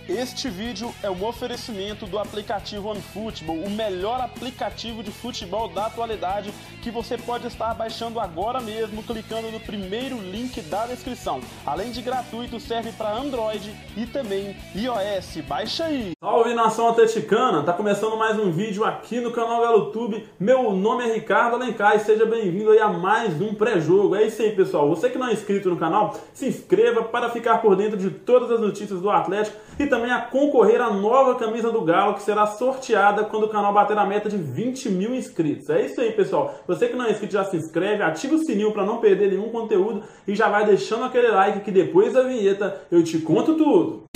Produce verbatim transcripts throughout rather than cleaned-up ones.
Este vídeo é um oferecimento do aplicativo OneFootball, o melhor aplicativo de futebol da atualidade que você pode estar baixando agora mesmo, clicando no primeiro link da descrição. Além de gratuito, serve para Android e também iOS. Baixa aí! Salve nação atleticana! Tá começando mais um vídeo aqui no canal Galo Tube. Meu nome é Ricardo Alencar e seja bem-vindo aí a mais um pré-jogo. É isso aí, pessoal. Você que não é inscrito no canal, se inscreva para ficar por dentro de todas as notícias do Atlético e também a concorrer à nova camisa do Galo, que será sorteada quando o canal bater a meta de vinte mil inscritos. É isso aí, pessoal. Você que não é inscrito já se inscreve, ativa o sininho para não perder nenhum conteúdo e já vai deixando aquele like que depois da vinheta eu te conto tudo.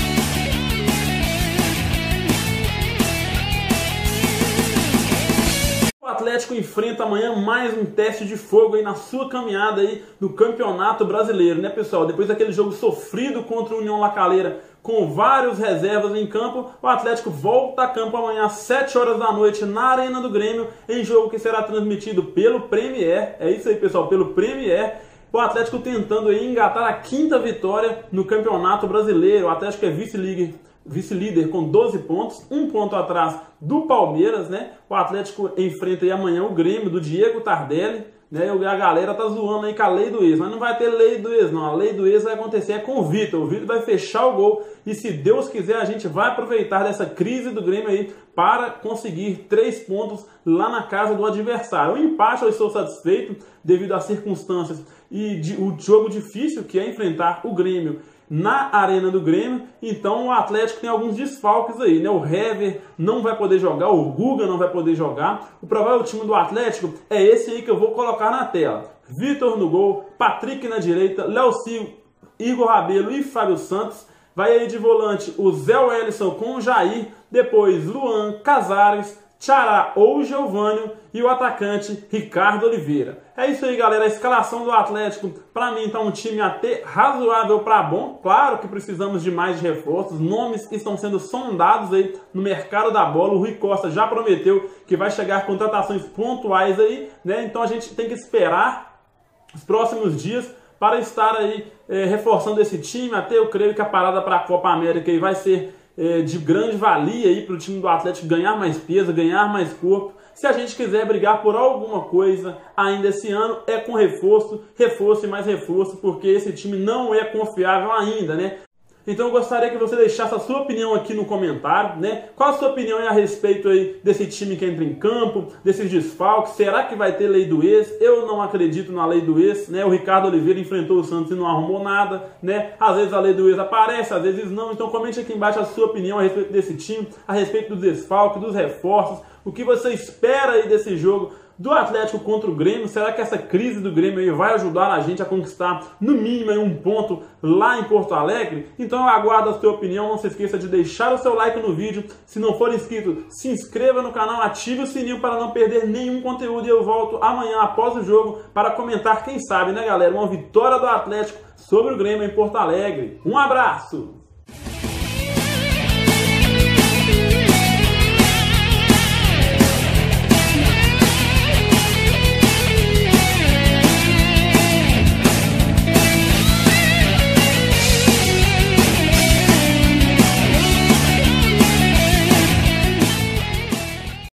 O Atlético enfrenta amanhã mais um teste de fogo aí na sua caminhada aí no Campeonato Brasileiro, né, pessoal? Depois daquele jogo sofrido contra o União La Calera, com vários reservas em campo, o Atlético volta a campo amanhã às sete horas da noite na Arena do Grêmio, em jogo que será transmitido pelo Premier. É isso aí, pessoal, pelo Premier. O Atlético tentando aí engatar a quinta vitória no Campeonato Brasileiro. O Atlético é vice-líder vice-líder com doze pontos, um ponto atrás do Palmeiras, né? O Atlético enfrenta aí amanhã o Grêmio do Diego Tardelli, né? A galera tá zoando aí com a lei do ex, mas não vai ter lei do ex, não. A lei do ex vai acontecer é com o Vitor. O Vitor vai fechar o gol e, se Deus quiser, a gente vai aproveitar dessa crise do Grêmio aí para conseguir três pontos lá na casa do adversário. O empate eu estou satisfeito devido às circunstâncias e de, o jogo difícil que é enfrentar o Grêmio na Arena do Grêmio. Então o Atlético tem alguns desfalques aí, né? O Hever não vai poder jogar, o Guga não vai poder jogar. O provável time do Atlético é esse aí que eu vou colocar na tela: Vitor no gol, Patrick na direita, Léo Silva, Igor Rabelo e Fábio Santos. Vai aí de volante o Zé Wellison com o Jair, depois Luan, Casares, Tchará ou Geovânio e o atacante Ricardo Oliveira. É isso aí, galera. A escalação do Atlético, para mim, tá um time até razoável para bom. Claro que precisamos de mais reforços. Nomes estão sendo sondados aí no mercado da bola. O Rui Costa já prometeu que vai chegar contratações pontuais aí, né? Então a gente tem que esperar os próximos dias para estar aí é, reforçando esse time. Até eu creio que a parada para a Copa América aí vai ser é, de grande valia aí para o time do Atlético ganhar mais peso, ganhar mais corpo. Se a gente quiser brigar por alguma coisa ainda esse ano, é com reforço, reforço e mais reforço, porque esse time não é confiável ainda, né? Então eu gostaria que você deixasse a sua opinião aqui no comentário, né? Qual a sua opinião a respeito aí desse time que entra em campo, desses desfalques? Será que vai ter lei do ex? Eu não acredito na lei do ex, né? O Ricardo Oliveira enfrentou o Santos e não arrumou nada, né? Às vezes a lei do ex aparece, às vezes não. Então comente aqui embaixo a sua opinião a respeito desse time, a respeito dos desfalques, dos reforços. O que você espera aí desse jogo do Atlético contra o Grêmio? Será que essa crise do Grêmio aí vai ajudar a gente a conquistar no mínimo aí um ponto lá em Porto Alegre? Então eu aguardo a sua opinião. Não se esqueça de deixar o seu like no vídeo. Se não for inscrito, se inscreva no canal, ative o sininho para não perder nenhum conteúdo. E eu volto amanhã após o jogo para comentar, quem sabe, né, galera, uma vitória do Atlético sobre o Grêmio em Porto Alegre. Um abraço!